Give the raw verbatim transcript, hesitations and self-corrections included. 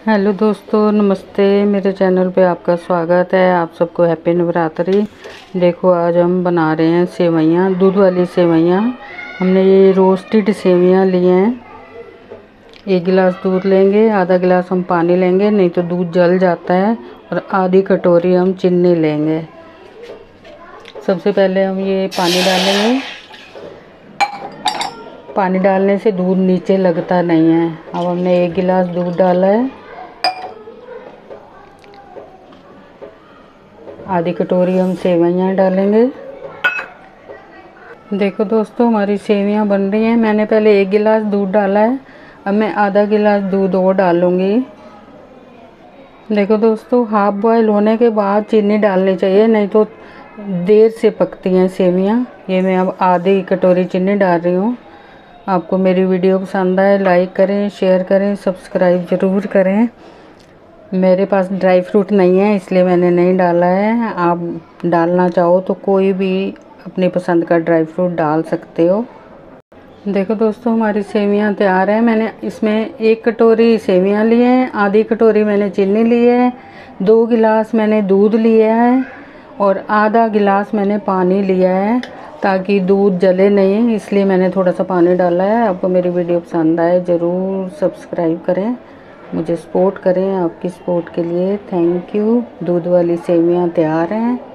Hello दोस्तों, नमस्ते। मेरे चैनल पे आपका स्वागत है। आप सबको हैप्पी नवरात्रि। देखो, आज हम बना रहे हैं सेवइयाँ, दूध वाली सेवइयाँ। हमने ये रोस्टेड सेवइयाँ लिए हैं। एक गिलास दूध लेंगे, आधा गिलास हम पानी लेंगे, नहीं तो दूध जल जाता है। और आधी कटोरी हम चीनी लेंगे। सबसे पहले हम ये पानी डालेंगे। पानी डालने से दूध नीचे लगता नहीं है। अब हमने एक गिलास दूध डाला है। आधी कटोरी हम सेवइयाँ डालेंगे। देखो दोस्तों, हमारी सेवइयाँ बन रही हैं। मैंने पहले एक गिलास दूध डाला है, अब मैं आधा गिलास दूध और डालूँगी। देखो दोस्तों, हाफ बॉयल होने के बाद चीनी डालनी चाहिए, नहीं तो देर से पकती हैं सेवइयाँ। ये मैं अब आधी कटोरी चीनी डाल रही हूँ। आपको मेरी वीडियो पसंद आए, लाइक करें, शेयर करें, सब्सक्राइब ज़रूर करें। मेरे पास ड्राई फ्रूट नहीं है, इसलिए मैंने नहीं डाला है। आप डालना चाहो तो कोई भी अपनी पसंद का ड्राई फ्रूट डाल सकते हो। देखो दोस्तों, हमारी सेवइयाँ तैयार है। मैंने इसमें एक कटोरी सेवइयाँ ली हैं, आधी कटोरी मैंने चीनी ली है, दो गिलास मैंने दूध लिया है और आधा गिलास मैंने पानी लिया है, ताकि दूध जले नहीं, इसलिए मैंने थोड़ा सा पानी डाला है। आपको मेरी वीडियो पसंद आए ज़रूर सब्सक्राइब करें, मुझे सपोर्ट करें। आपकी सपोर्ट के लिए थैंक यू। दूध वाली सेवइयाँ तैयार हैं।